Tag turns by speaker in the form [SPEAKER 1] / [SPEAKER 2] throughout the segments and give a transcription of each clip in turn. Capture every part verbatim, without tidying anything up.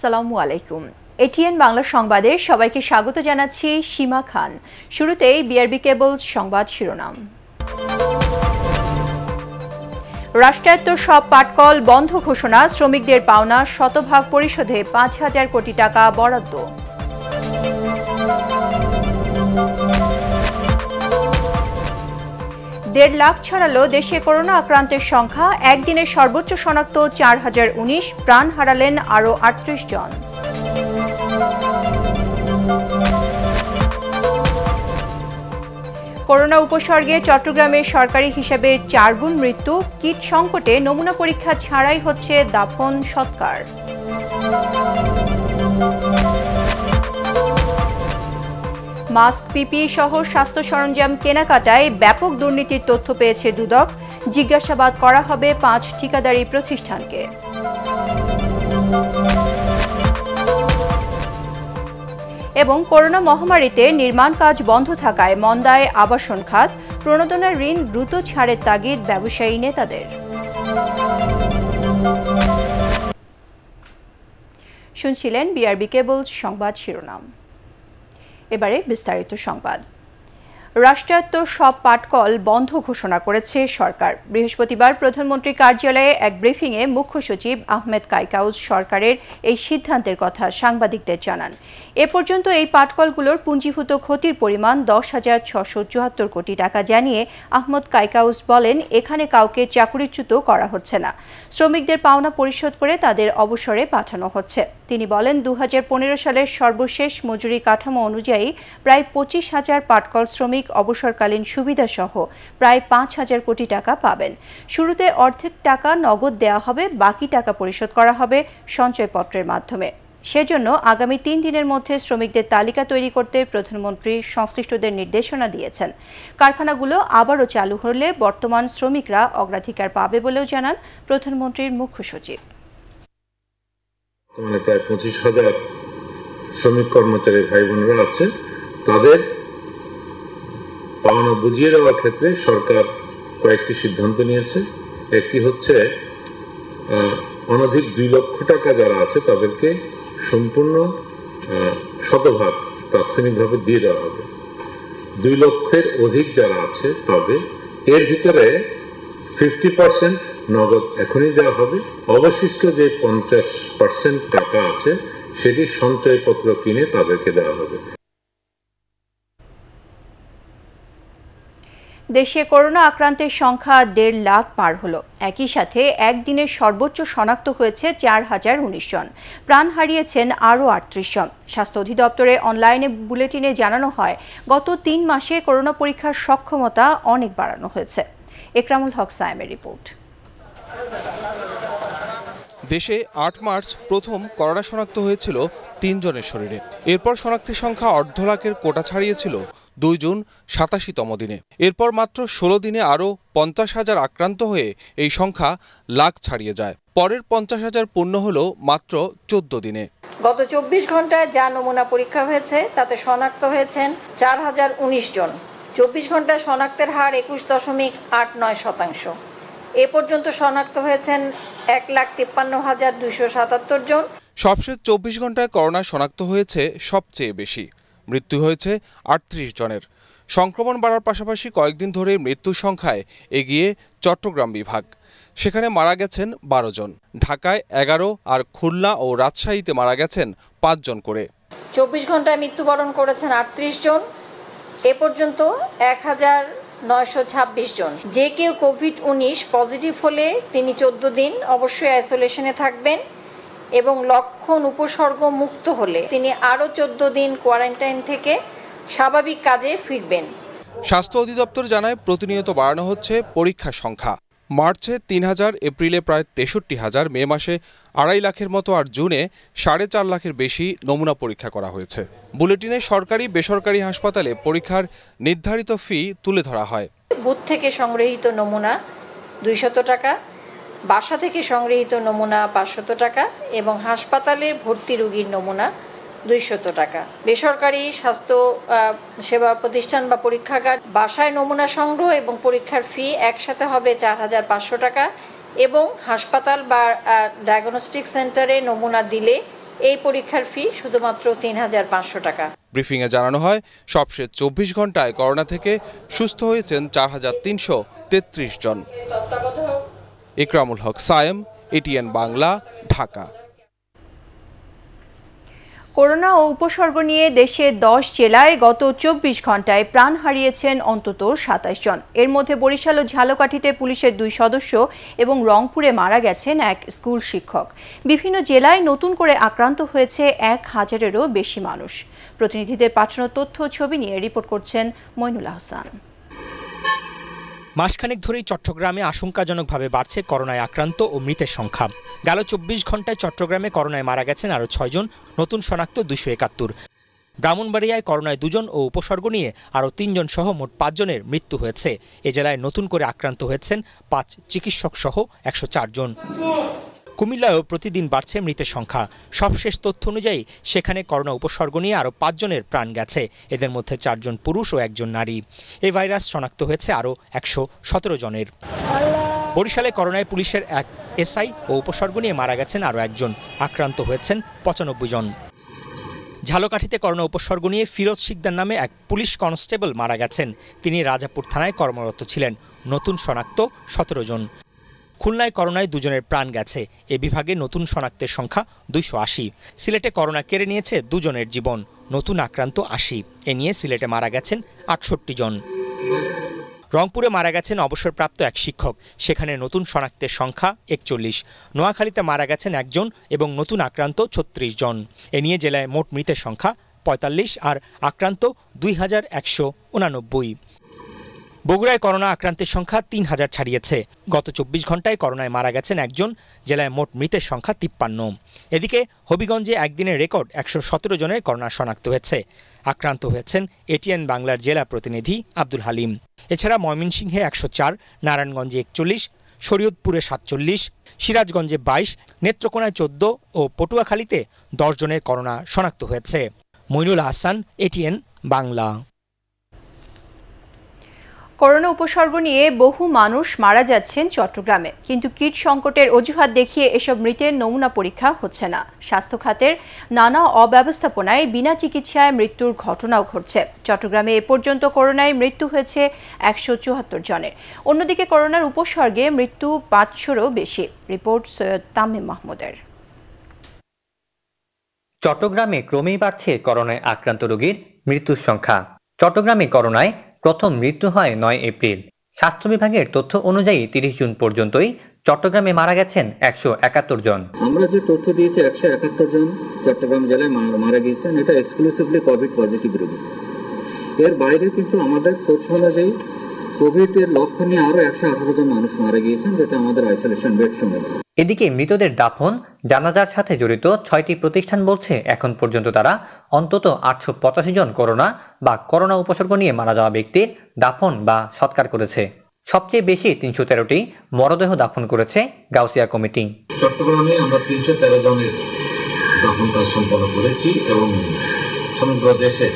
[SPEAKER 1] আসসালামু আলাইকুম। এটিএন বাংলা সংবাদে সবাইকে স্বাগত জানাচ্ছি সীমা খান। শুরুতেই বিআরবি কেবলস সংবাদ শিরোনাম। রাষ্ট্রায়ত্ত সব পাটকল বন্ধ ঘোষণা, শ্রমিকদের পাওনা শতভাগ পরিশোধে পাঁচ হাজার কোটি টাকা বরাদ্দ। দেড় লাখ ছাড়ালো দেশে করোনা আক্রান্তের সংখ্যা, একদিনে সর্বোচ্চ শনাক্ত চার হাজার উনিশ, প্রাণ হারালেন আরও আটত্রিশ জন। করোনা উপসর্গে চট্টগ্রামে সরকারি হিসাবে চার গুণ মৃত্যু, কিট সংকটে নমুনা পরীক্ষা ছাড়াই হচ্ছে দাফন সৎকার। মাস্ক, পিপিই সহ স্বাস্থ্য সরঞ্জাম কেনাকাটায় ব্যাপক দুর্নীতির তথ্য পেয়েছে দুদক, জিজ্ঞাসাবাদ করা হবে পাঁচ ঠিকাদারি প্রতিষ্ঠানকে। এবং করোনা মহামারীতে নির্মাণ কাজ বন্ধ থাকায় মন্দায় আবাসন খাত, প্রণোদনার ঋণ দ্রুত ছাড়ের তাগিদ ব্যবসায়ী নেতাদের। শুনছিলেন বিআরবি কেবলস সংবাদ শিরোনাম। এবারে বিস্তারিত সংবাদ। রাষ্ট্রায়ত্ত সব পাটকল বন্ধ ঘোষণা করেছে সরকার। বৃহস্পতিবার প্রধানমন্ত্রীর কার্যালয়ে এক ব্রিফিংয়ে মুখ্য সচিব আহমেদ কায়কাউস সরকারের এই সিদ্ধান্তের কথা সাংবাদিকদের জানান। এ পর্যন্ত এই পাটকলগুলোর পুঞ্জীভূত ক্ষতির পরিমাণ দশ হাজার ছশো চুয়াত্তর কোটি টাকা জানিয়ে আহমেদ কায়কাউস বলেন, এখানে কাউকে চাকরিচ্যুত করা হচ্ছে না, শ্রমিকদের পাওনা পরিশোধ করে তাদের অবসরে পাঠানো হচ্ছে। তিনি বলেন, দু হাজার পনেরো সালের সর্বশেষ মজুরি কাঠামো অনুযায়ী প্রায় পঁচিশ হাজার পাটকল শ্রমিক অবসরকালীন সুবিধা সহ প্রায় পাঁচ হাজার কোটি টাকা পাবেন। শুরুতে অর্ধেক টাকা নগদ দেওয়া হবে, বাকি টাকা পরিশোধ করা হবে সঞ্চয়পত্রের মাধ্যমে। সেজন্য আগামী তিন দিনের মধ্যে শ্রমিকদের তালিকা তৈরি করতে প্রধানমন্ত্রী সংশ্লিষ্টদের নির্দেশনা দিয়েছেন। কারখানাগুলো আবারও চালু হলে বর্তমান শ্রমিকরা অগ্রাধিকার পাবে বলেও জানান প্রধানমন্ত্রীর মুখ্য সচিব।
[SPEAKER 2] প্রায় পঁচিশ হাজার শ্রমিক কর্মচারী ভাই বোনেরা আছে, তাদের পাওনা বুঝিয়ে দেওয়ার ক্ষেত্রে সরকার কয়েকটি সিদ্ধান্ত নিয়েছে। একটি হচ্ছে অনধিক দুই লক্ষ টাকা যারা আছে তাদেরকে সম্পূর্ণ শতভাগ তাৎক্ষণিকভাবে দিয়ে দেওয়া হবে। দুই লক্ষের অধিক যারা আছে তাদের এর ভিতরে ফিফটি পার্সেন্ট নগদ এখনই দেওয়া হবে। অবশিষ্ট যে পঞ্চাশ পার্সেন্ট টাকা আছে সেটি সঞ্চয়পত্র কিনে তাদেরকে দেওয়া হবে।
[SPEAKER 1] দেশে করোনা আক্রান্তের সংখ্যা দেড় লাখ পার হলো। একই সাথে একদিনে সর্বোচ্চ শনাক্ত হয়েছে চার হাজার উনিশ জন, প্রাণ হারিয়েছেন আরও আটত্রিশ জন। স্বাস্থ্য অধিদপ্তরে অনলাইনে বুলেটিনে জানানো হয়, গত তিন মাসে করোনা পরীক্ষার সক্ষমতা অনেক বাড়ানো হয়েছে। একরামুল হক সায়েমের রিপোর্ট।
[SPEAKER 3] দেশে আট মার্চ প্রথম করোনা শনাক্ত হয়েছিল তিনজনের শরীরে। এরপর শনাক্তের সংখ্যা অর্ধ লাখের কোটা ছাড়িয়েছিল দুই জুন সাতাশিতম দিনে। এরপর মাত্র ষোলো দিনে আরও পঞ্চাশ হাজার আক্রান্ত হয়ে এই সংখ্যা লাখ ছাড়িয়ে যায়। পরের পঞ্চাশ হাজার পূর্ণ হলো মাত্র চোদ্দ দিনে।
[SPEAKER 4] গত চব্বিশ ঘন্টায় যা নমুনা পরীক্ষা হয়েছে তাতে শনাক্ত হয়েছেন চার হাজার উনিশ জন। চব্বিশ ঘন্টায় শনাক্তের হার একুশ দশমিক আট নয় শতাংশ। এ পর্যন্ত শনাক্ত হয়েছেন এক লাখ তিপ্পান্ন হাজার দুইশো সাতাত্তর জন।
[SPEAKER 3] সবশেষ চব্বিশ ঘন্টায় করোনা শনাক্ত হয়েছে সবচেয়ে বেশি, মৃত্যু হয়েছে আটত্রিশ জনের। সংক্রমণ বাড়ার পাশাপাশি কয়েকদিন ধরে মৃত্যুর সংখ্যায় এগিয়ে চট্টগ্রাম বিভাগ, সেখানে মারা গেছেন বারো জন। ঢাকায় এগারো আর খুলনা ও রাজশাহীতে মারা গেছেন পাঁচজন করে।
[SPEAKER 4] চব্বিশ ঘন্টায় মৃত্যুবরণ করেছেন আটত্রিশ জন। এ পর্যন্ত এক হাজার নয়শো ছাব্বিশ জন। যে কেউ কোভিড উনিশ পজিটিভ হলে তিনি চোদ্দ দিন অবশ্যই আইসোলেশনে থাকবেন এবং লক্ষণ উপসর্গ মুক্ত হলে তিনি আরও চোদ্দ দিন কোয়ারেন্টাইন থেকে স্বাভাবিক কাজে ফিরবেন।
[SPEAKER 3] স্বাস্থ্য অধিদপ্তর জানায়, প্রতিনিয়ত বাড়ানো হচ্ছে পরীক্ষার সংখ্যা। মার্চে তিন হাজার, এপ্রিলে প্রায় তেষট্টি হাজার, মে মাসে আড়াই লাখের মতো, আর জুনে সাড়ে চার লাখের বেশি নমুনা পরীক্ষা করা হয়েছে। বুলেটিনে সরকারি বেসরকারি হাসপাতালে পরীক্ষার নির্ধারিত ফি তুলে ধরা হয়।
[SPEAKER 4] বুথ থেকে সংগৃহীত নমুনা দুইশত টাকা, বাসা থেকে সংগৃহীত নমুনা পাঁচশত টাকা এবং হাসপাতালের ভর্তি রোগীর নমুনা দুইশত টাকা। বেসরকারি স্বাস্থ্য সেবা প্রতিষ্ঠান বা পরীক্ষাগার বাসায় নমুনা সংগ্রহ এবং পরীক্ষার ফি একসাথে হবে চার হাজার পাঁচশো টাকা এবং হাসপাতাল বা ডায়াগনস্টিক সেন্টারে নমুনা দিলে এই পরীক্ষার ফি শুধুমাত্র তিন হাজার পাঁচশো টাকা।
[SPEAKER 3] ব্রিফিংয়ে জানানো হয় সবশেষ চব্বিশ ঘন্টায় করোনা থেকে সুস্থ হয়েছেন চার হাজার তিনশো তেত্রিশ জন। ইকরামুল হক সায়েম, এটিএন বাংলা, ঢাকা।
[SPEAKER 1] করোনা ও উপসর্গ নিয়ে দেশে দশ জেলায় গত চব্বিশ ঘন্টায় প্রাণ হারিয়েছেন অন্তত সাতাশ জন। এর মধ্যে বরিশাল ও ঝালকাঠিতে পুলিশের দুই সদস্য এবং রংপুরে মারা গেছেন এক স্কুল শিক্ষক। বিভিন্ন জেলায় নতুন করে আক্রান্ত হয়েছে এক হাজারেরও বেশি মানুষ। প্রতিনিধিদের পাঠানো তথ্য ছবি নিয়ে রিপোর্ট করছেন মইনুল আহসান।
[SPEAKER 5] মাসখানেক ধরেই চট্টগ্রামে আশঙ্কাজনকভাবে বাড়ছে করোনায় আক্রান্ত ও মৃতের সংখ্যা। গেল চব্বিশ ঘন্টায় চট্টগ্রামে করোনায় মারা গেছেন আরও ছয়জন, নতুন শনাক্ত দুইশো একাত্তর। ব্রাহ্মণবাড়িয়ায় করোনায় দুজন ও উপসর্গ নিয়ে আরও তিনজন সহ মোট পাঁচজনের মৃত্যু হয়েছে। এ জেলায় নতুন করে আক্রান্ত হয়েছেন পাঁচ চিকিৎসক সহ একশো চার জন। কুমিল্লায়ও প্রতিদিন বাড়ছে মৃতের সংখ্যা। সবশেষ তথ্য অনুযায়ী সেখানে করোনা উপসর্গ নিয়ে আরও পাঁচজনের প্রাণ গেছে। এদের মধ্যে চারজন পুরুষ ও একজন নারী। এই ভাইরাস শনাক্ত হয়েছে আরও একশো সতেরো জনের। বরিশালে করোনায় পুলিশের এক এসআই ও উপসর্গ নিয়ে মারা গেছেন আরও একজন, আক্রান্ত হয়েছেন পঁচানব্বই জন। ঝালকাঠিতে করোনা উপসর্গ নিয়ে ফিরোজ শিকদার নামে এক পুলিশ কনস্টেবল মারা গেছেন। তিনি রাজাপুর থানায় কর্মরত ছিলেন। নতুন শনাক্ত সতেরো জন। খুলনায় করোনায় দুজনের প্রাণ গেছে। এ বিভাগে নতুন শনাক্তের সংখ্যা দুইশো আশি। সিলেটে করোনা কেড়ে নিয়েছে দুজনের জীবন, নতুন আক্রান্ত আশি। এ নিয়ে সিলেটে মারা গেছেন আটষট্টি জন। রংপুরে মারা গেছেন অবসরপ্রাপ্ত এক শিক্ষক, সেখানে নতুন শনাক্তের সংখ্যা একচল্লিশ। নোয়াখালীতে মারা গেছেন একজন এবং নতুন আক্রান্ত ছত্রিশ জন। এ নিয়ে জেলায় মোট মৃতের সংখ্যা পঁয়তাল্লিশ আর আক্রান্ত দুই হাজার একশো উনানব্বই। বগুড়ায় করোনা আক্রান্তের সংখ্যা তিন হাজার ছাড়িয়েছে। গত চব্বিশ ঘন্টায় করোনায় মারা গেছেন একজন, জেলায় মোট মৃতের সংখ্যা তিপ্পান্ন। এদিকে হবিগঞ্জে একদিনের রেকর্ড একশো সতেরো জনের করোনা শনাক্ত হয়েছে। আক্রান্ত হয়েছেন এটিএন বাংলার জেলা প্রতিনিধি আব্দুল হালিম। এছাড়া ময়মনসিংহে একশো চার, নারায়ণগঞ্জে একচল্লিশ, শরীয়তপুরে সাতচল্লিশ, সিরাজগঞ্জে বাইশ, নেত্রকোনায় চোদ্দ ও পটুয়াখালীতে দশ জনের করোনা শনাক্ত হয়েছে। মইনুল আহসান, এটিএন বাংলা।
[SPEAKER 1] করোনা উপসর্গ নিয়ে বহু মানুষ মারা যাচ্ছেন চট্টগ্রামে, কিন্তু কিট সংকটের অজুহাত দেখিয়ে এসব মৃতের নমুনা পরীক্ষা হচ্ছে না। স্বাস্থ্য খাতের নানা অব্যবস্থাপনায় বিনা চিকিৎসায় মৃত্যুর ঘটনাও ঘটছে। চট্টগ্রামে এ পর্যন্ত করোনায় মৃত্যু হয়েছে একশো চুয়াত্তর জনের। অন্যদিকে করোনার উপসর্গে মৃত্যু পাঁচশোরও বেশি। রিপোর্ট সৈয়দ তামিম মাহমুদের।
[SPEAKER 6] চট্টগ্রামে ক্রমেই বাড়ছে করোনায় আক্রান্ত রোগীর মৃত্যুর সংখ্যা। চট্টগ্রামে করোনায় প্রথম মৃত্যু হয় নয় এপ্রিল। স্বাস্থ্য বিভাগের তথ্য অনুযায়ী তিরিশ জুন পর্যন্তই চট্টগ্রামে মারা গেছেন একশো একাত্তর জন।
[SPEAKER 7] আমরা যে তথ্য দিয়েছি একশো একাত্তর জন চট্টগ্রাম জেলায় মারা গিয়েছেন, এটা এক্সক্লুসিভলি কোভিড পজিটিভ রোগী। এর বাইরে কিন্তু আমাদের তথ্য অনুযায়ী কোভিড এর লক্ষণ নিয়ে আরো একশো আঠারো জন মানুষ মারা গিয়েছেন, যেটা আমাদের আইসোলেশন বেড সময়।
[SPEAKER 6] এদিকে মৃতদের দাফন জানাজার সাথে জড়িত ছয়টি প্রতিষ্ঠান বলছে এখন পর্যন্ত তারা অন্তত আটশো পঁচাশি জন করোনা বা করোনা উপসর্গ নিয়ে মারা যাওয়া ব্যক্তির দাফন বা সৎকার করেছে। সবচেয়ে বেশি তিনশো তেরোটি মরদেহ দাফন করেছে গাউসিয়া কমিটি।
[SPEAKER 2] চট্টগ্রামে আমরা তিনশো তেরো জনের দাফন কাজ সম্পন্ন করেছি এবং সমগ্র দেশে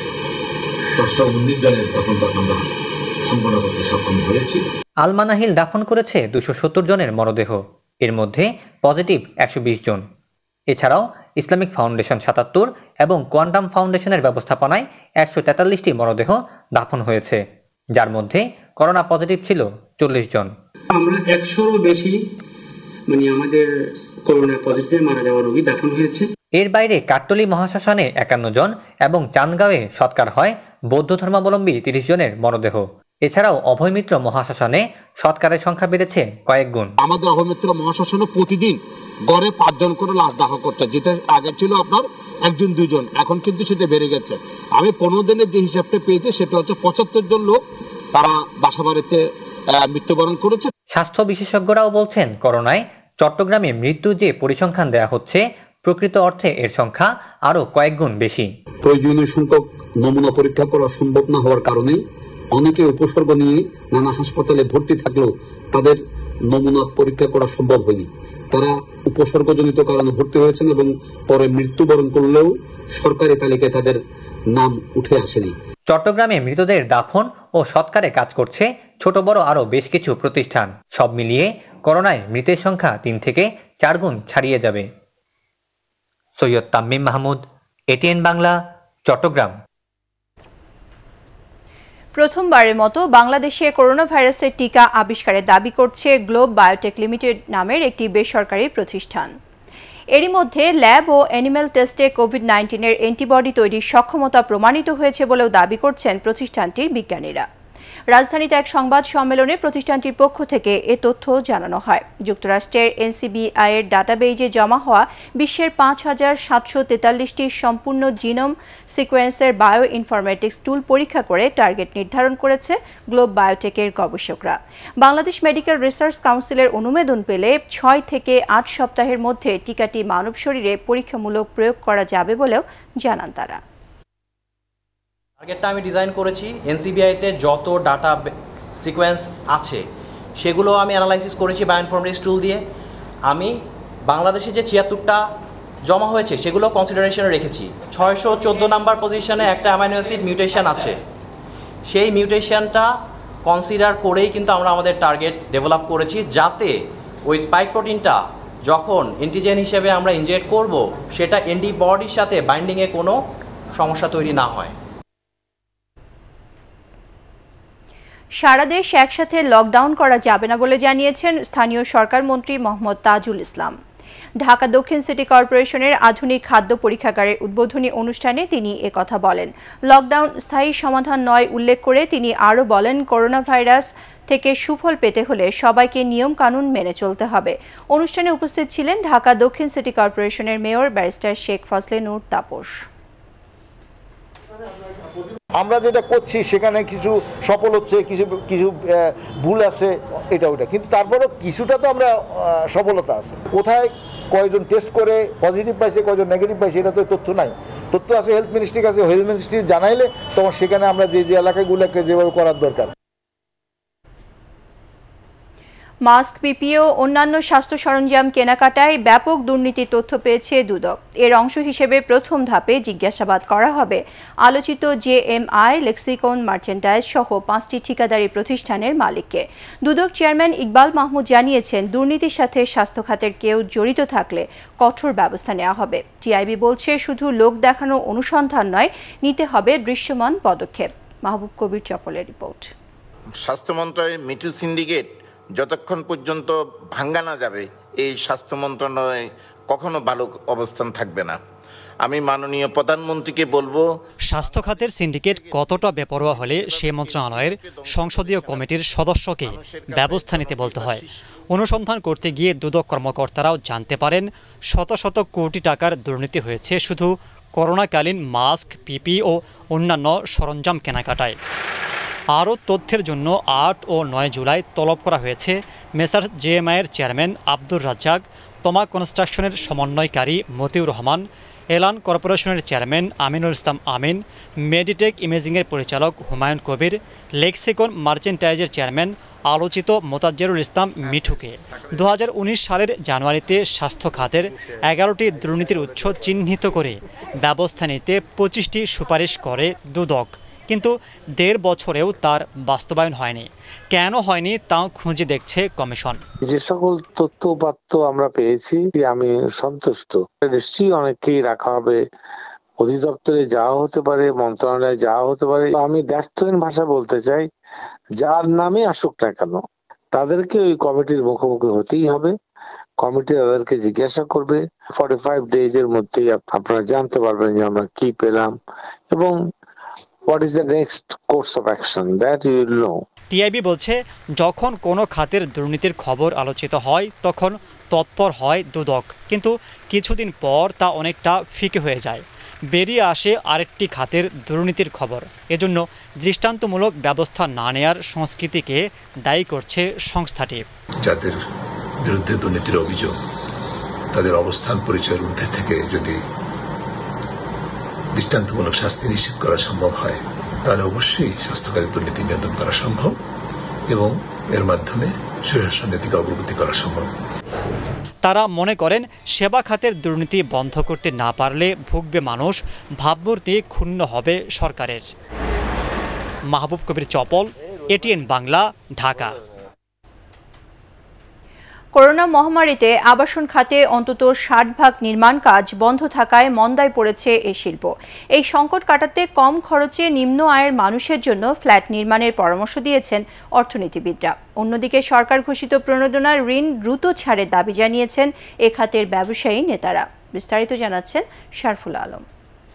[SPEAKER 2] দশশো উনিশ জনের দাফন কাজ আমরা সম্পন্ন করতে সক্ষম হয়েছি।
[SPEAKER 6] আলমানাহিল দাফন করেছে দুশো সত্তর জনের মরদেহ, এর মধ্যে পজিটিভ একশো বিশ জন। এছাড়াও ইসলামিক ফাউন্ডেশন সাতাত্তর এবং কোয়ান্টাম ফাউন্ডেশনের ব্যবস্থাপনায় একশো তেতাল্লিশটি মরদেহ দাফন হয়েছে, যার মধ্যে করোনা পজিটিভ ছিল চল্লিশ জন।
[SPEAKER 8] আমরা একশোরও বেশি মানে আমাদের করোনা পজিটিভ মারা যাওয়া রোগী দাফন হয়েছে।
[SPEAKER 6] এর বাইরে কাট্টলী মহাশ্মশানে একান্ন জন এবং চান্দগাঁওয়ে সৎকার হয় বৌদ্ধ ধর্মাবলম্বী তিরিশ জনের মরদেহ। এছাড়াও অভয়মিত্র মহাশ্মশানে সৎকারের সংখ্যা বেড়েছে কয়েক গুণ।
[SPEAKER 9] আমাদের অভয়মিত্র মহাশ্মশানে প্রতিদিন গড়ে পাঁচজন করে লাশ দাহ করছে, যেটা আগে ছিল আপনার একজন দুইজন, এখন কিন্তু সেটা বেড়ে গেছে। আমি পনেরো দিনের যে হিসাবটা পেয়েছি সেটা হচ্ছে পঁচাত্তর জন লোক তারা বাসা বাড়িতে মৃত্যুবরণ করেছে।
[SPEAKER 6] স্বাস্থ্য বিশেষজ্ঞরাও বলছেন করোনায় চট্টগ্রামে মৃত্যু যে পরিসংখ্যান দেয়া হচ্ছে, প্রকৃত অর্থে এর সংখ্যা আরো কয়েক গুণ বেশি।
[SPEAKER 9] প্রয়োজনীয় সংখ্যক নমুনা পরীক্ষা করা সম্ভব না হওয়ার কারণে অনেকে উপসর্গ নিয়ে নানা হাসপাতালে ভর্তি থাকলেও তাদের নমুনা পরীক্ষা করা সম্ভব হয়নি। তারা উপসর্গজনিত কারণে ভর্তি হয়েছেন এবং পরে মৃত্যুবরণ করলেও সরকারি তালিকায় তাদের নাম উঠে আসেনি।
[SPEAKER 6] চট্টগ্রামে মৃতদের দাফন ও সৎকারে কাজ করছে ছোট বড় আরো বেশ কিছু প্রতিষ্ঠান। সব মিলিয়ে করোনায় মৃতের সংখ্যা তিন থেকে চার গুণ ছাড়িয়ে যাবে। সৈয়দ তামিম মাহমুদ, এটিএন বাংলা, চট্টগ্রাম।
[SPEAKER 1] প্রথমবারের মতো বাংলাদেশে করোনা ভাইরাসের টিকা আবিষ্কারের দাবি করছে গ্লোব বায়োটেক লিমিটেড নামের একটি বেসরকারি প্রতিষ্ঠান। এরই মধ্যে ল্যাব ও অ্যানিম্যাল টেস্টে কোভিড নাইন্টিনের অ্যান্টিবডি তৈরির সক্ষমতা প্রমাণিত হয়েছে বলেও দাবি করছেন প্রতিষ্ঠানটির বিজ্ঞানীরা। রাজধানীতে এক সংবাদ সম্মেলনে প্রতিষ্ঠানটির পক্ষ থেকে এ তথ্য জানানো হয়। যুক্তরাষ্ট্রের এনসিবিআই এর ডাটাবেজে জমা হওয়া বিশ্বের পাঁচ হাজার সাতশো তেতাল্লিশটি সম্পূর্ণ জিনোম সিকোয়েন্সের বায়ো ইনফরমেটিক্স টুল পরীক্ষা করে টার্গেট নির্ধারণ করেছে গ্লোব বায়োটেকের গবেষকরা। বাংলাদেশ মেডিকেল রিসার্চ কাউন্সিলের অনুমোদন পেলে ছয় থেকে আট সপ্তাহের মধ্যে টিকাটি মানব শরীরে পরীক্ষামূলক প্রয়োগ করা যাবে বলেও জানান তারা।
[SPEAKER 10] টার্গেটটা আমি ডিজাইন করেছি এনসিবিআইতে যত ডাটা সিকোয়েন্স আছে সেগুলো আমি অ্যানালাইসিস করেছি বায়োইনফরমেটিক্স টুল দিয়ে। আমি বাংলাদেশে যে ছিয়াত্তরটা জমা হয়েছে সেগুলো কনসিডারেশনে রেখেছি। ছয়শো চোদ্দো নাম্বার পজিশনে একটা অ্যামাইনো অ্যাসিড মিউটেশন আছে, সেই মিউটেশনটা কনসিডার করেই কিন্তু আমরা আমাদের টার্গেট ডেভেলপ করেছি, যাতে ওই স্পাইক প্রোটিনটা যখন অ্যান্টিজেন হিসেবে আমরা ইনজেক্ট করব সেটা অ্যান্টিবডির সাথে বাইন্ডিংয়ে কোনো সমস্যা তৈরি না হয়।
[SPEAKER 1] সারা দেশ একসাথে লকডাউন করা যাবে না বলে জানিয়েছেন স্থানীয় সরকার মন্ত্রী মোহাম্মদ তাজুল ইসলাম। ঢাকা দক্ষিণ সিটি কর্পোরেশনের আধুনিক খাদ্য পরীক্ষাগারের উদ্বোধনী অনুষ্ঠানে তিনি একথা বলেন। লকডাউন স্থায়ী সমাধান নয় উল্লেখ করে তিনি আরও বলেন, করোনা ভাইরাস থেকে সুফল পেতে হলে সবাইকে নিয়ম কানুন মেনে চলতে হবে। অনুষ্ঠানে উপস্থিত ছিলেন ঢাকা দক্ষিণ সিটি কর্পোরেশনের মেয়র ব্যারিস্টার শেখ ফজলে নূর তাপস।
[SPEAKER 11] আমরা যেটা করছি সেখানে কিছু সফল হচ্ছে, কিছু কিছু ভুল আছে, এটা ওটা, কিন্তু তারপরেও কিছুটা তো আমরা সফলতা আছে। কোথায় কয়জন টেস্ট করে পজিটিভ পাইছে, কয়জন নেগেটিভ পাইছে, এটা তো তথ্য নাই। তথ্য আছে হেলথ মিনিস্ট্রির কাছে, হেলথ মিনিস্ট্রি জানাইলে তখন সেখানে আমরা যে যে এলাকাগুলোকে যেভাবে করার দরকার।
[SPEAKER 1] মাস্ক, পিপিই ও অন্যান্য স্বাস্থ্য সরঞ্জাম কেনাকাটায় ব্যাপক দুর্নীতির তথ্য পেয়েছে দুদক। এর অংশ হিসেবে প্রথম ধাপে জিজ্ঞাসাবাদ করা হবে আলোচিত জেএমআই, লেক্সিকন, মার্চেন্টাইজ সহ পাঁচটি ঠিকাদারি প্রতিষ্ঠানের মালিককে। দুদক চেয়ারম্যান ইকবাল মাহমুদ জানিয়েছেন, দুর্নীতির সাথে স্বাস্থ্য খাতের কেউ জড়িত থাকলে কঠোর ব্যবস্থা নেওয়া হবে। টিআইবি বলছে, শুধু লোক দেখানো অনুসন্ধান নয়, নিতে হবে দৃশ্যমান পদক্ষেপ। মাহবুব কবির চপলের রিপোর্ট।
[SPEAKER 12] স্বাস্থ্য মন্ত্রণালয়ের মিটু সিন্ডিকেট যতক্ষণ পর্যন্ত ভাঙ্গা না যাবে, এই স্বাস্থ্য মন্ত্রণালয় কখনো ভালো অবস্থান থাকবে না। আমি মাননীয় প্রধানমন্ত্রীকে বলবো,
[SPEAKER 13] স্বাস্থ্য খাতের সিন্ডিকেট কতটা বেপরোয়া হলে সে মন্ত্রণালয়ের সংসদীয় কমিটির সদস্যকে ব্যবস্থা নিতে বলতে হয়। অনুসন্ধান করতে গিয়ে দুদক কর্মকর্তারাও জানতে পারেন শত শত কোটি টাকার দুর্নীতি হয়েছে শুধু করোনাকালীন মাস্ক, পিপি ও অন্যান্য সরঞ্জাম কেনাকাটায়। আরও তথ্যের জন্য আট ও নয় জুলাই তলব করা হয়েছে মেসার জেএমআইয়ের চেয়ারম্যান আব্দুর রাজ্জাক, তমা কনস্ট্রাকশনের সমন্বয়কারী মতিউর রহমান, এলান কর্পোরেশনের চেয়ারম্যান আমিনুল ইসলাম আমিন, মেডিটেক ইমেজিংয়ের পরিচালক হুমায়ুন কবির, লেক্সিকন মার্চেন্টাইজের চেয়ারম্যান আলোচিত মোতাজ্জেরুল ইসলাম মিঠুকে। দু হাজার উনিশ সালের জানুয়ারিতে স্বাস্থ্য খাতের এগারোটি দুর্নীতির উৎস চিহ্নিত করে ব্যবস্থা নিতে পঁচিশটি সুপারিশ করে দুদক, কিন্তু দেড় বছরেও তার বাস্তবায়ন হয়নি। কেন হয়নি তা খুঁজে দেখছে কমিশন।
[SPEAKER 14] যে সকল তথ্য উপাত্ত আমরা পেয়েছি আমি সন্তুষ্ট। নিশ্চয়ই অনেককেই রাখা হবে, অধিদপ্তরে যাওয়া হতে পারে, মন্ত্রণালয়ে যাওয়া হতে পারে। আমি ব্যর্থহীন ভাষা বলতে চাই, যার নামে আসুক না কেন তাদেরকে ওই কমিটির মুখোমুখি হতেই হবে। কমিটি তাদেরকে জিজ্ঞাসা করবে। ফর্টি ফাইভ ডেজ এর মধ্যেই আপনারা জানতে পারবেন যে আমরা কি পেলাম এবং what is the next course of action that you will know.
[SPEAKER 13] TIB বলছে, যখন কোনো খাতের দুর্নীতির খবর আলোচিত হয় তখন তৎপর হয় দুদক, কিন্তু কিছুদিন পর তা অনেকটা ফিকে হয়ে যায়। বেরিয়ে আসে আরেকটি খাতের দুর্নীতির খবর। এজন্য দৃষ্টান্তমূলক ব্যবস্থা না নেয়ার সংস্কৃতিকে দায়ী করছে সংস্থাটি।
[SPEAKER 15] যাদের বিরুদ্ধে দুর্নীতির অভিযোগ, তাদের অবস্থান পরিচয়ের ঊর্ধ্বে থেকে যদি দৃষ্টান্তমূলক শাস্তি নিশ্চিত করা সম্ভব হয়, তাহলে অবশ্যই স্বাস্থ্যখাতে দুর্নীতি নিয়ন্ত্রণ করা সম্ভব এবং এর মাধ্যমে সুশাসন নীতিকে অগ্রগতি করা সম্ভব।
[SPEAKER 13] তারা মনে করেন, সেবা খাতের দুর্নীতি বন্ধ করতে না পারলে ভুগবে মানুষ, ভাবমূর্তি ক্ষুণ্ণ হবে সরকারের। মাহবুব কবির চপল, এটিএন বাংলা, ঢাকা।
[SPEAKER 1] করোনা মহামারীতে আবাসন খাতে অন্তত ষাট ভাগ নির্মাণ কাজ বন্ধ থাকায় মন্দায় পড়েছে এই শিল্প। এই সংকট কাটাতে কম খরচে নিম্ন আয়ের মানুষের জন্য ফ্ল্যাট নির্মাণের পরামর্শ দিয়েছেন অর্থনীতিবিদরা। অন্যদিকে সরকার ঘোষিত প্রণোদনার ঋণ দ্রুত ছাড়ের দাবি জানিয়েছেন এ খাতের ব্যবসায়ী নেতারা। বিস্তারিত জানাচ্ছেন শারফুল আলম।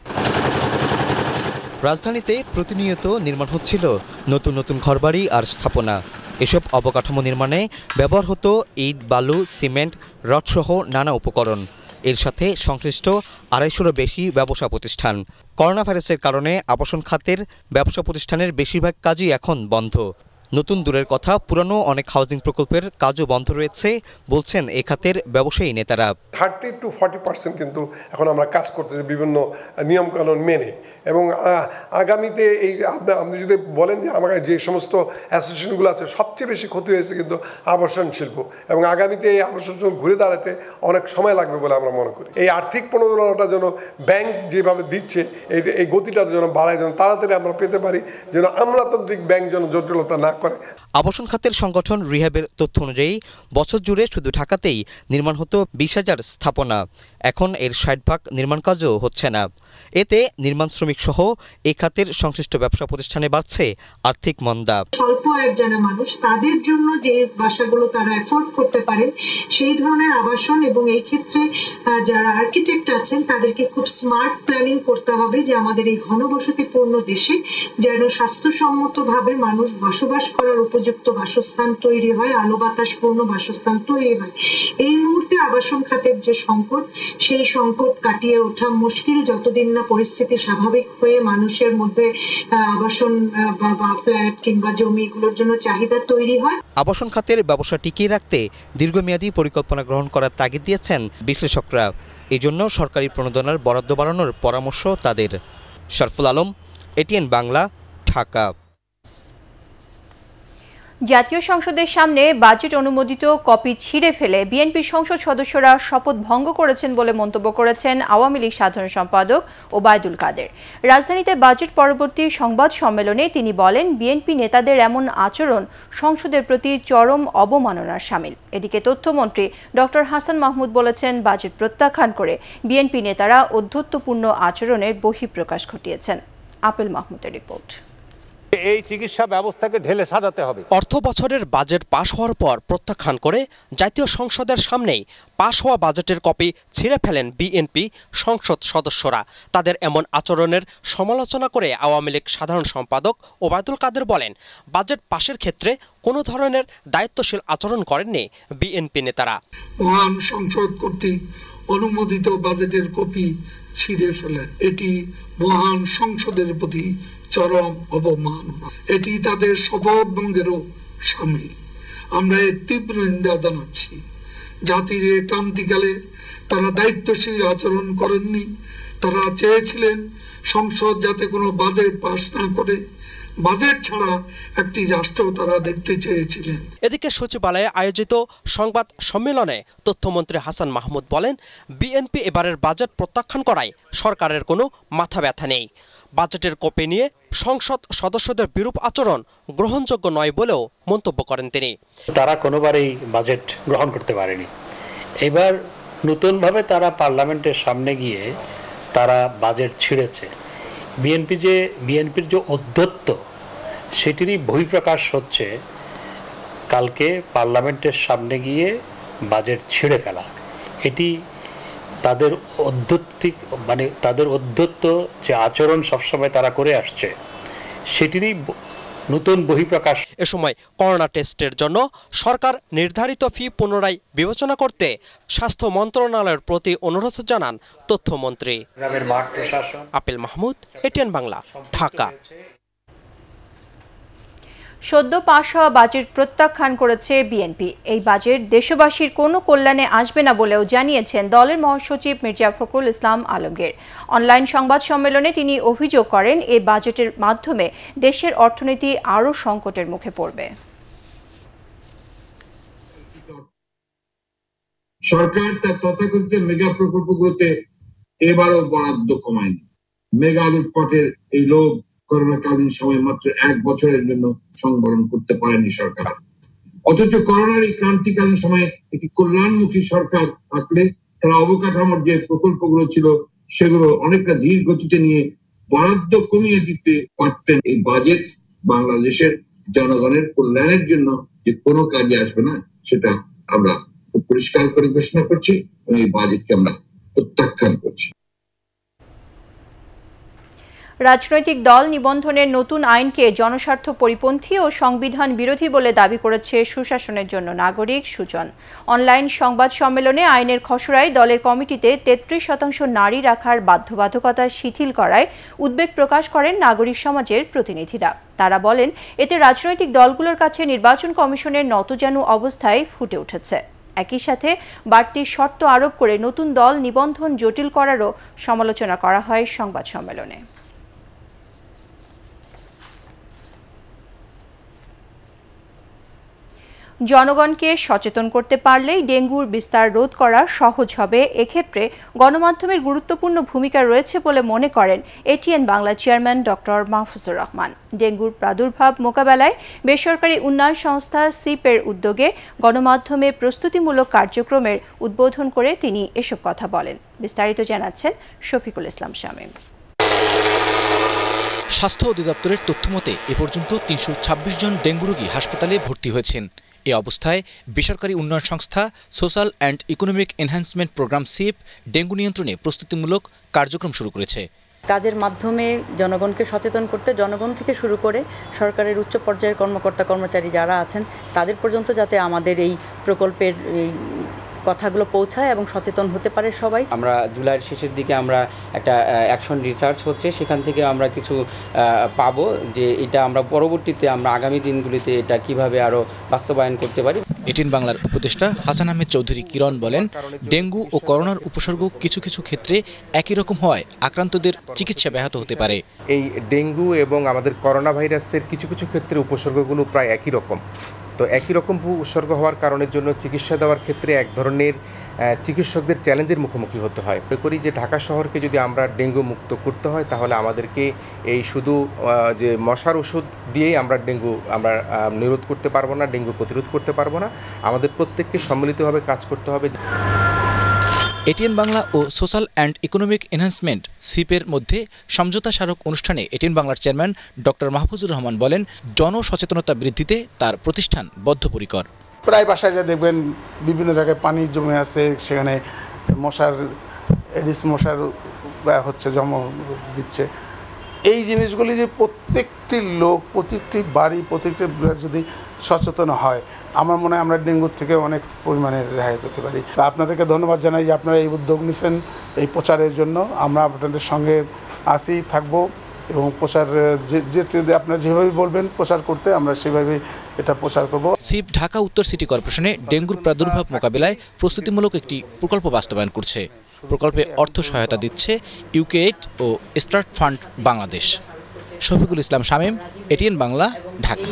[SPEAKER 16] রাজধানীতে প্রতিনিয়ত নির্মাণ হচ্ছিল নতুন নতুন ঘরবাড়ি আর স্থাপনা। এসব অবকাঠামো নির্মাণে ব্যবহার হতো ইট, বালু, সিমেন্ট, রডসহ নানা উপকরণ। এর সাথে সংশ্লিষ্ট আড়াইশোরও বেশি ব্যবসা প্রতিষ্ঠান। করোনা ভাইরাসের কারণে আবাসন খাতের ব্যবসা প্রতিষ্ঠানের বেশিরভাগ কাজই এখন বন্ধ। নতুন দূরের কথা, পুরানো অনেক হাউজিং প্রকল্পের কাজও বন্ধ রয়েছে বলছেন এ খাতের ব্যবসায়ী নেতারা।
[SPEAKER 17] থার্টি টু ফর্টি পার্সেন্ট কিন্তু এখন আমরা কাজ করতেছি বিভিন্ন নিয়মকানুন মেনে, এবং আগামীতে এই আপনি যদি বলেন যে আমার যে সমস্ত অ্যাসোসিয়েশনগুলো আছে সবচেয়ে বেশি ক্ষতি হয়েছে কিন্তু আবাসন শিল্প, এবং আগামীতে এই আবাসন শিল্প ঘুরে দাঁড়াতে অনেক সময় লাগবে বলে আমরা মনে করি। এই আর্থিক প্রণোদনাটা যেন ব্যাংক যেভাবে দিচ্ছে এই এই গতিটা যেন বাড়ায়, যেন তাড়াতাড়ি আমরা পেতে পারি, যেন আমলাতান্ত্রিক ব্যাংক যেন জটিলতা না করে।
[SPEAKER 16] আবাসন খাতের সংগঠন রিহ্যাবের তথ্য অনুযায়ী বছর জুড়ে শুধু ঢাকাতেই নির্মাণ হতো বিশ হাজার স্থাপনা। এখন এর ষাট ভাগ নির্মাণ কাজও হচ্ছে না। এতে নির্মাণ শ্রমিক সহ এ খাতের সংশ্লিষ্ট ব্যবসা প্রতিষ্ঠানে বাড়ছে আর্থিক মন্দা।
[SPEAKER 18] স্বল্প আয়ের যারা মানুষ, তাদের জন্য যে বাসাগুলো তারা এফোর্ড করতে পারেন সেই ধরনের আবাসন, এবং এই ক্ষেত্রে যারা আর্কিটেক্ট আছেন তাদেরকে খুব স্মার্ট প্ল্যানিং করতে হবে যে আমাদের এই ঘনবসতিপূর্ণ দেশে যেন স্বাস্থ্যসম্মতভাবে মানুষ বসবাস করার উপযুক্ত বাসস্থান তৈরি হয়, আলো বাতাস পূর্ণ বাসস্থান তৈরি হয়। এই মুহূর্তে আবাসন খাতের যে সংকট, সেই সংকট কাটিয়ে ওঠা মুশকিল যতদিন না পরিস্থিতি স্বাভাবিক হয়ে মানুষের মধ্যে আবাসন বা ফ্ল্যাট কিংবা জমিগুলোর জন্য চাহিদা তৈরি হয়।
[SPEAKER 16] আবাসন খাতের ব্যবসা টিকিয়ে রাখতে দীর্ঘমেয়াদী পরিকল্পনা গ্রহণ করার তাগিদ দিয়েছেন বিশ্লেষকরা। এই জন্য সরকারি প্রণোদনার বরাদ্দ বাড়ানোর পরামর্শ তাদের। শারফুল আলম, এটিএন বাংলা, ঢাকা।
[SPEAKER 1] জাতীয় সংসদের সামনে বাজেট অনুমোদিত কপি ছিঁড়ে ফেলে বিএনপির সংসদ সদস্যরা শপথ ভঙ্গ করেছেন বলে মন্তব্য করেছেন আওয়ামী লীগ সাধারণ সম্পাদক ওবায়দুল কাদের। রাজধানীতে বাজেট পরবর্তী সংবাদ সম্মেলনে তিনি বলেন, বিএনপি নেতাদের এমন আচরণ সংসদের প্রতি চরম অবমাননার শামিল। এদিকে তথ্যমন্ত্রী ডক্টর হাসান মাহমুদ বলেছেন, বাজেট প্রত্যাখ্যান করে বিএনপি নেতারা ঔদ্ধত্যপূর্ণ আচরণের বহিঃপ্রকাশ ঘটিয়েছেন। আপেল মাহমুদের রিপোর্ট।
[SPEAKER 19] এই চিকিৎসা ব্যবস্থাকে ঢেলে সাজাতে হবে।
[SPEAKER 20] অর্থ বছরের বাজেট পাশ হওয়ার পর প্রত্যাখ্যান করে জাতীয় সংসদের সামনেই পাশ হওয়া বাজেটের কপি ছিঁড়ে ফেলেন বিএনপি সংসদ সদস্যরা। তাদের এমন আচরণের সমালোচনা করে আওয়ামী লীগ সাধারণ সম্পাদক ওবায়দুল কাদের বলেন, বাজেট পাশের ক্ষেত্রে কোনো ধরনের দায়িত্বশীল আচরণ করেননি বিএনপি নেতারা।
[SPEAKER 21] মহান সংসদ কর্তৃক অনুমোদিত বাজেটের কপি ছিঁড়ে ফেলেন, এটি মহান সংসদের প্রতি চরম অবমাননা। এটি তাদের শপথ ভঙ্গেরও শামিল। আমরা এর তীব্র নিন্দা জানাচ্ছি। জাতির এই ক্রান্তিকালে তারা দায়িত্বশীল আচরণ করেননি। তারা চেয়েছিলেন সংসদ যাতে কোনো বাজেট পাস না করে, বাজেট ছাড়া একটি রাষ্ট্র তারা দেখতে চেয়েছিলেন।
[SPEAKER 20] এদিকে সচিবালয়ে আয়োজিত সংবাদ সম্মেলনে তথ্যমন্ত্রী হাসান মাহমুদ বলেন, বিএনপি এবারের বাজেট প্রত্যাখ্যান করায় সরকারের কোনো মাথা ব্যথা নেই। বাজেটের কপি নিয়ে সংসদ সদস্যদের বিরূপ আচরণ গ্রহণযোগ্য নয় বলেও মন্তব্য করেন তিনি।
[SPEAKER 22] তারা কোনোবারই বাজেট গ্রহণ করতে পারেনি। এবার নতুনভাবে তারা পার্লামেন্টের সামনে গিয়ে তারা বাজেট ছিঁড়েছে। বিএনপি যে বিএনপির যে ঔদ্ধত্য সেটিরই বহিঃপ্রকাশ হচ্ছে কালকে পার্লামেন্টের সামনে গিয়ে বাজেট ছিঁড়ে ফেলা। এটি তাদের ঔদ্ধত্যিক মানে তাদের ঔদ্ধত্য যে আচরণ সবসময় তারা করে আসছে সেটিরই নতুন বহিঃপ্রকাশ।
[SPEAKER 20] এ সময় করোনা টেস্টের জন্য সরকার নির্ধারিত ফি পুনরায় বিবেচনা করতে স্বাস্থ্য মন্ত্রণালয়ের প্রতি অনুরোধ জানান তথ্যমন্ত্রী। আপেল মাহমুদ, এটিএন বাংলা, ঢাকা।
[SPEAKER 1] সদ্য পাশ হওয়া বাজেট প্রত্যাখ্যান করেছে বিএনপি। এই বাজেট দেশবাসীর কোনো কল্যাণে আসবে না বলেও জানিয়েছেন দলের মহাসচিব মির্জা ফখরুল ইসলাম আলমগীর। অনলাইন সংবাদ সম্মেলনে তিনি অভিযোগ করেন, এই বাজেটের মাধ্যমে দেশের অর্থনীতি আরও সংকটের মুখে পড়বে।
[SPEAKER 23] সরকার তার তথাকথিত মেগা প্রকল্পগুলোতে এবারও বরাদ্দ কমায়নি। মেগা লুটপাটের এই লোভ করোনাকালীন সময় মাত্র এক বছরের জন্য সংবরণ করতে পারেনি সরকার। অথচ করোনার এই ক্রান্তিকালীন সময়ে একটি কল্যাণমুখী সরকার থাকলে তারা অবকাঠামোর যে প্রকল্পগুলো ছিল সেগুলো অনেকটা ধীর গতিতে নিয়ে বরাদ্দ কমিয়ে দিতে পারতেন। এই বাজেট বাংলাদেশের জনগণের কল্যাণের জন্য যে কোনো কাজে আসবে না সেটা আমরা পরিষ্কার করে ঘোষণা করছি এবং এই বাজেটকে আমরা প্রত্যাখ্যান করছি।
[SPEAKER 1] রাজনৈতিক দল নিবন্ধনের নতুন আইনকে জনস্বার্থ পরিপন্থী ও সংবিধান বিরোধী বলে দাবি করেছে সুশাসনের জন্য নাগরিক সুজন। অনলাইন সংবাদ সম্মেলনে আইনের খসড়ায় দলের কমিটিতে তেত্রিশ শতাংশ নারী রাখার বাধ্যবাধকতা শিথিল করায় উদ্বেগ প্রকাশ করেন নাগরিক সমাজের প্রতিনিধিরা। তারা বলেন, এতে রাজনৈতিক দলগুলোর কাছে নির্বাচন কমিশনের নতজানু অবস্থায় ফুটে উঠেছে। একই সাথে বাড়তি শর্ত আরোপ করে নতুন দল নিবন্ধন জটিল করারও সমালোচনা করা হয় সংবাদ সম্মেলনে। জনগণকে সচেতন করতে পারলেই ডেঙ্গুর বিস্তার রোধ করা সহজ হবে। এক্ষেত্রে গণমাধ্যমের গুরুত্বপূর্ণ ভূমিকা রয়েছে বলে মনে করেন ATN Bangla chairman doctor Mahfuzur Rahman. ডেঙ্গুর প্রাদুর্ভাব মোকাবেলায় বেসরকারি উন্নয়ন সংস্থা সিপের উদ্যোগে গণমাধ্যমে প্রস্তুতিমূলক কার্যক্রমের উদ্বোধন করে তিনি এসব কথা বলেন। বিস্তারিত জানাচ্ছেন শফিকুল ইসলাম শামীম।
[SPEAKER 3] স্বাস্থ্য অধিদপ্তরের তথ্যমতে এ পর্যন্ত তিনশো ছাব্বিশ জন ডেঙ্গু রোগী হাসপাতালে ভর্তি হয়েছেন। এ অবস্থায় বেসরকারি উন্নয়ন সংস্থা social and economic enhancement programme SEEP dengue নিয়ন্ত্রণে প্রস্তুতিমূলক কার্যক্রম শুরু করেছে।
[SPEAKER 4] কাজের মাধ্যমে জনগণকে সচেতন করতে জনগণ থেকে শুরু করে সরকারের উচ্চ পর্যায়ের কর্মকর্তা কর্মচারী যারা আছেন তাদের পর্যন্ত যাতে আমাদের এই প্রকল্পের এই কথাগুলো পৌঁছায় এবং সচেতন হতে পারে সবাই।
[SPEAKER 5] আমরা জুলাইয়ের শেষের দিকে আমরা একটা অ্যাকশন রিসার্চ হচ্ছে, সেখান থেকে আমরা কিছু পাবো যে এটা আমরা পরবর্তীতে আমরা আগামী দিনগুলিতে এটা কিভাবে আরও বাস্তবায়ন করতে পারি।
[SPEAKER 3] এটিএন বাংলার উপদেষ্টা হাসান আহমেদ চৌধুরী কিরণ বলেন, ডেঙ্গু ও করোনার উপসর্গ কিছু কিছু ক্ষেত্রে একই রকম হওয়ায় আক্রান্তদের চিকিৎসা ব্যাহত হতে পারে।
[SPEAKER 24] এই ডেঙ্গু এবং আমাদের করোনা ভাইরাসের কিছু কিছু ক্ষেত্রে উপসর্গগুলো প্রায় একই রকম। তো একই রকম উপসর্গ হওয়ার কারণের জন্য চিকিৎসা দেওয়ার ক্ষেত্রে এক ধরনের চিকিৎসকদের চ্যালেঞ্জের মুখোমুখি হতে হয়। মনে করি যে ঢাকা শহরকে যদি আমরা ডেঙ্গু মুক্ত করতে হয় তাহলে আমাদেরকে এই শুধু যে মশার ওষুধ দিয়েই আমরা ডেঙ্গু আমরা নিরোধ করতে পারবো না, ডেঙ্গু প্রতিরোধ করতে পারবো না। আমাদের প্রত্যেককে সম্মিলিতভাবে কাজ করতে হবে।
[SPEAKER 3] এটিএন বাংলা ও সোশ্যাল অ্যান্ড ইকোনমিক এনহ্যান্সমেন্ট সিপের মধ্যে সমঝোতা স্মারক অনুষ্ঠানে এটিএন বাংলার চেয়ারম্যান ডক্টর মাহফুজুর রহমান বলেন, জনসচেতনতা বৃদ্ধিতে তার প্রতিষ্ঠান বদ্ধপরিকর।
[SPEAKER 25] প্রায় বাসায় যা দেখবেন বিভিন্ন জায়গায় পানি জমে আছে, সেখানে মশার এডিস মশার হচ্ছে জমা দিচ্ছে। এই জিনিসগুলি যে প্রত্যেকটি লোক, প্রত্যেকটি বাড়ি, প্রত্যেকটি যদি সচেতন হয়, আমার মনে হয় আমরা ডেঙ্গুর থেকে অনেক পরিমাণে রেহাই পেতে পারি। তা আপনাদেরকে ধন্যবাদ জানাই যে আপনারা এই উদ্যোগ নিচ্ছেন এই প্রচারের জন্য। আমরা আপনাদের সঙ্গে আসি, থাকবো এবং প্রচার যে আপনারা যেভাবে বলবেন প্রচার করতে আমরা সেভাবে এটা প্রচার করব।
[SPEAKER 3] সিপ ঢাকা উত্তর সিটি কর্পোরেশনে ডেঙ্গুর প্রাদুর্ভাব মোকাবিলায় প্রস্তুতিমূলক একটি প্রকল্প বাস্তবায়ন করছে। প্রকল্পে অর্থ সহায়তা দিচ্ছে ইউকে এইড ও start fund Bangladesh. Shafiqul Islam Shamim, ATN Bangla, Dhaka.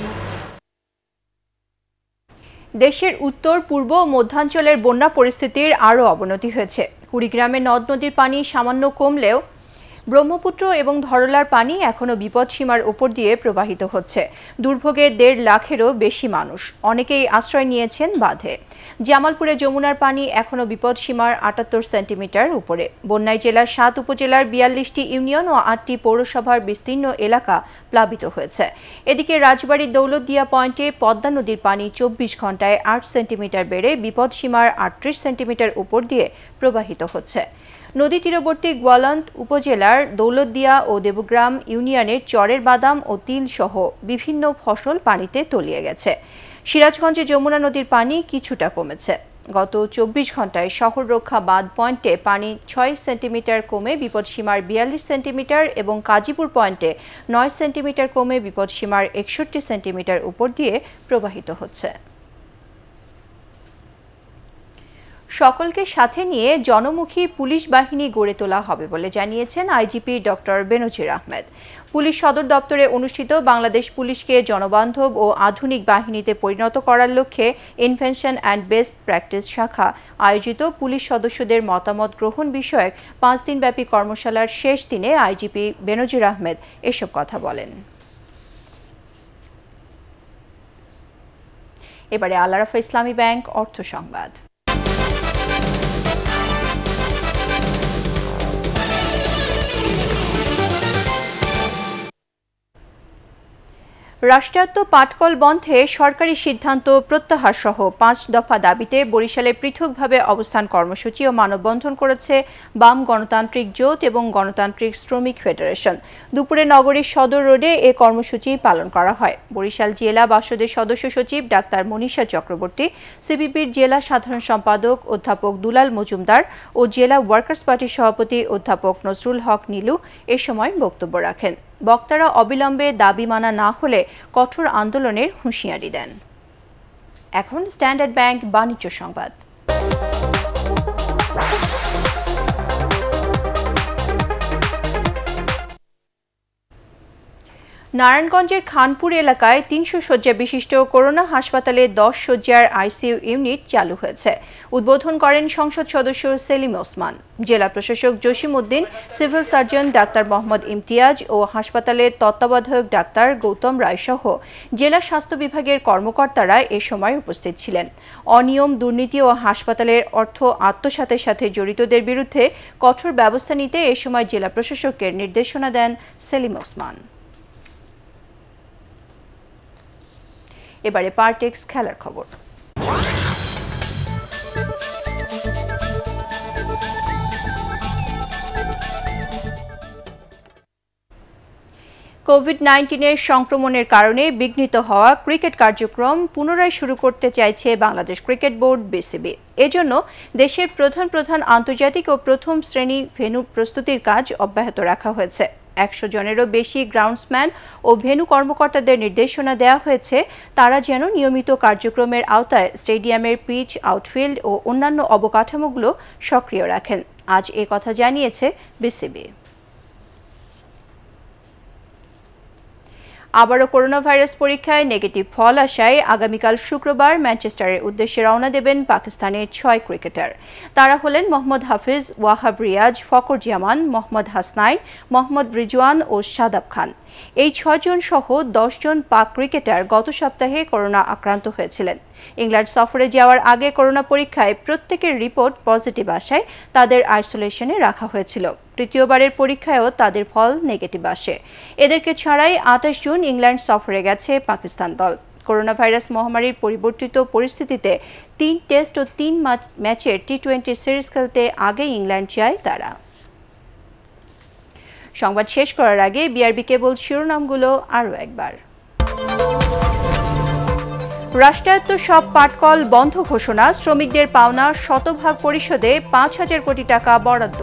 [SPEAKER 1] দেশের উত্তর পূর্ব ও মধ্যাঞ্চলের বন্যা পরিস্থিতির আরও অবনতি হয়েছে। কুড়িগ্রামে নদ নদীর পানি সামান্য কমলেও ব্রহ্মপুত্র এবং ধরলার পানি এখনও বিপদসীমার উপর দিয়ে প্রবাহিত হচ্ছে। দুর্ভোগে দেড় লাখেরও বেশি মানুষ, অনেকেই আশ্রয় নিয়েছেন বাঁধে। জামালপুরে যমুনার পানি এখনও বিপদসীমার আটাত্তর সেন্টিমিটার উপরে। বন্যায় জেলার সাত উপজেলার বিয়াল্লিশটি ইউনিয়ন ও আটটি পৌরসভার বিস্তীর্ণ এলাকা প্লাবিত হয়েছে। এদিকে রাজবাড়ীর দৌলতদিয়া পয়েন্টে পদ্মা নদীর পানি চব্বিশ ঘন্টায় আট সেন্টিমিটার বেড়ে বিপদসীমার আটত্রিশ সেন্টিমিটার উপর দিয়ে প্রবাহিত হচ্ছে। নদী তীরবর্তী গোয়ালন্দ উপজেলার দৌলতদিয়া ও দেবগ্রাম ইউনিয়নের চরের বাদাম ও তিল সহ বিভিন্ন ফসল পানিতে তলিয়ে গেছে। সিরাজগঞ্জে যমুনা নদীর পানি কিছুটা কমেছে। গত চব্বিশ ঘন্টায় শহর রক্ষা বাঁধ পয়েন্টে পানি ছয় সেন্টিমিটার কমে বিপদসীমার বিয়াল্লিশ সেন্টিমিটার এবং কাজীপুর পয়েন্টে নয় সেন্টিমিটার কমে বিপদসীমার একষট্টি সেন্টিমিটার উপর দিয়ে প্রবাহিত হচ্ছে। সকলকে সাথে নিয়ে জনমুখী পুলিশ বাহিনী গড়ে তোলা হবে বলে জানিয়েছেন IGP doctor Benazir Ahmed. Police সদর দপ্তরে অনুষ্ঠিত বাংলাদেশ পুলিশকে জনবান্ধব ও আধুনিক বাহিনীতে পরিণত করার লক্ষ্যে ইনভেনশন অ্যান্ড বেস্ট প্র্যাকটিস শাখা আয়োজিত পুলিশ সদস্যদের মতামত গ্রহণ বিষয়ক পাঁচ দিনব্যাপী কর্মশালার শেষ দিনে আইজিপি বেনজির আহমেদ এসব কথা বলেন। এবারে আল আরাফা ইসলামী ব্যাংক অর্থ সংবাদ। রাষ্ট্রায়ত্ত পাটকল বন্ধে সরকারি সিদ্ধান্ত প্রত্যাহার সহ পাঁচ দফা দাবিতে বরিশালে পৃথকভাবে অবস্থান কর্মসূচি ও মানববন্ধন করেছে বাম গণতান্ত্রিক জোট এবং গণতান্ত্রিক শ্রমিক ফেডারেশন। দুপুরে নগরীর সদর রোডে এ কর্মসূচি পালন করা হয়। বরিশাল জেলা বাসদের সদস্য সচিব ডাক্তার মনীষা চক্রবর্তী, সিপিবির জেলা সাধারণ সম্পাদক অধ্যাপক দুলাল মজুমদার ও জেলা ওয়ার্কার্স পার্টির সভাপতি অধ্যাপক নজরুল হক নীলু এ সময় বক্তব্য রাখেন। বক্তারা অবিলম্বে দাবি মানা না হলে কঠোর আন্দোলনের হুঁশিয়ারি দেন। এখন স্ট্যান্ডার্ড ব্যাংক বাণিজ্য সংবাদ। নারায়ণগঞ্জের খানপুর এলাকায় তিনশো শয্যা বিশিষ্ট করোনা হাসপাতালে দশ শয্যার আইসিইউ ইউনিট চালু হয়েছে। উদ্বোধন করেন সংসদ সদস্য সেলিম ওসমান। জেলা প্রশাসক জসিম উদ্দিন, সিভিল সার্জন ডাক্তার মোহাম্মদ ইমতিয়াজ ও হাসপাতালের তত্ত্বাবধায়ক ডাক্তার গৌতম রায় সহ জেলা স্বাস্থ্য বিভাগের কর্মকর্তারা এ সময় উপস্থিত ছিলেন। অনিয়ম, দুর্নীতি ও হাসপাতালের অর্থ আত্মসাতের সাথে জড়িতদের বিরুদ্ধে কঠোর ব্যবস্থা নিতে এ সময় জেলা প্রশাসকের নির্দেশনা দেন সেলিম ওসমান। এবারে পারটেক্স খেলার খবর। কোভিড নাইন্টিনের সংক্রমণের কারণে বিঘ্নিত হওয়া ক্রিকেট কার্যক্রম পুনরায় শুরু করতে চাইছে বাংলাদেশ ক্রিকেট বোর্ড বিসিবি। এজন্য দেশের প্রধান প্রধান আন্তর্জাতিক ও প্রথম শ্রেণী ভেন্যু প্রস্তুতির কাজ অব্যাহত রাখা হয়েছে। একশো জনেরও বেশি গ্রাউন্ডসম্যান ও ভেন্যু কর্মকর্তাদের নির্দেশনা দেওয়া হয়েছে তারা যেন নিয়মিত কার্যক্রমের আওতায় স্টেডিয়ামের পিচ, আউটফিল্ড ও অন্যান্য অবকাঠামোগুলো সক্রিয় রাখেন। আজ এ কথা জানিয়েছে বিসিবি। আবারও করোনা ভাইরাস পরীক্ষায় নেগেটিভ ফল আসায় আগামীকাল শুক্রবার ম্যানচেস্টারের উদ্দেশ্যে রওনা দেবেন পাকিস্তানের ছয় ক্রিকেটার। তারা হলেন মোহাম্মদ হাফিজ, ওয়াহাব রিয়াজ, ফকর জামান, মোহাম্মদ হাসনাইন, মোহাম্মদ রিজওয়ান ও শাদাব খান। এই ছয়জন সহ দশ জন পাক ক্রিকেটার গত সপ্তাহে করোনা আক্রান্ত হয়েছিলেন। ইংল্যান্ড সফরে যাওয়ার আগে করোনা পরীক্ষায় প্রত্যেকের রিপোর্ট পজিটিভ আসায় তাদের আইসোলেশনে রাখা হয়েছিল। তৃতীয়বারের পরীক্ষায়ও তাদের ফল নেগেটিভ আসে। এদেরকে ছাড়াই আঠাশ জুন ইংল্যান্ড সফরে গেছে পাকিস্তান দল। করোনা ভাইরাস মহামারীর পরিবর্তিত পরিস্থিতিতে তিন টেস্ট ও তিন ম্যাচের টি টোয়েন্টি সিরিজ খেলতে আগে ইংল্যান্ড যায় তারা। সংবাদ শেষ করার আগে বিআরবি কেবল শিরোনামগুলো আরও একবার। রাষ্ট্রায়ত্ত সব পাটকল বন্ধ ঘোষণা, শ্রমিকদের পাওনা শতভাগ পরিশোধে পাঁচ হাজার কোটি টাকা বরাদ্দ।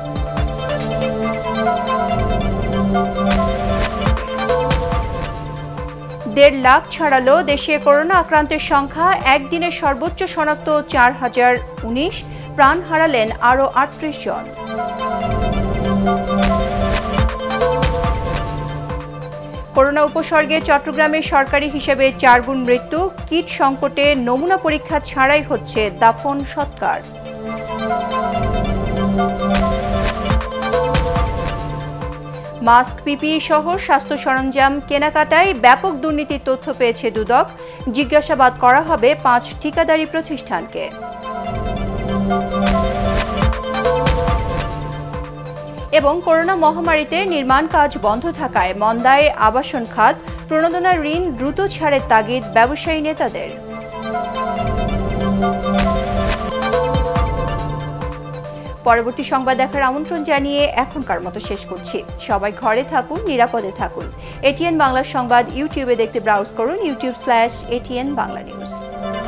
[SPEAKER 1] দেড় লাখ ছাড়ালো দেশে করোনা আক্রান্তের সংখ্যা, একদিনে সর্বোচ্চ শনাক্ত চার হাজার উনিশ, প্রাণ হারালেন আরও আটত্রিশ জন। করোনা উপসর্গে চট্টগ্রামে সরকারি হিসেবে চার গুণ মৃত্যু, কিট সংকটে নমুনা পরীক্ষা ছাড়াই হচ্ছে দাফন সৎকার। মাস্ক, পিপিই সহ স্বাস্থ্য সরঞ্জাম কেনাকাটায় ব্যাপক দুর্নীতির তথ্য পেয়েছে দুদক, জিজ্ঞাসাবাদ করা হবে পাঁচ ঠিকাদারি প্রতিষ্ঠানকে। এবং করোনা মহামারীতে নির্মাণ কাজ বন্ধ থাকায় মন্দায় আবাসন খাত, প্রণোদনা ঋণ দ্রুত ছাড়ের তাগিদ ব্যবসায়ী নেতাদের। পরবর্তী সংবাদ দেখার আমন্ত্রণ জানিয়ে এখনকার মতো শেষ করছি। সবাই ঘরে থাকুন, নিরাপদে থাকুন। এটিএন বাংলা সংবাদ ইউটিউবে দেখতে ব্রাউজ করুন YouTube slash ATN Bangla news.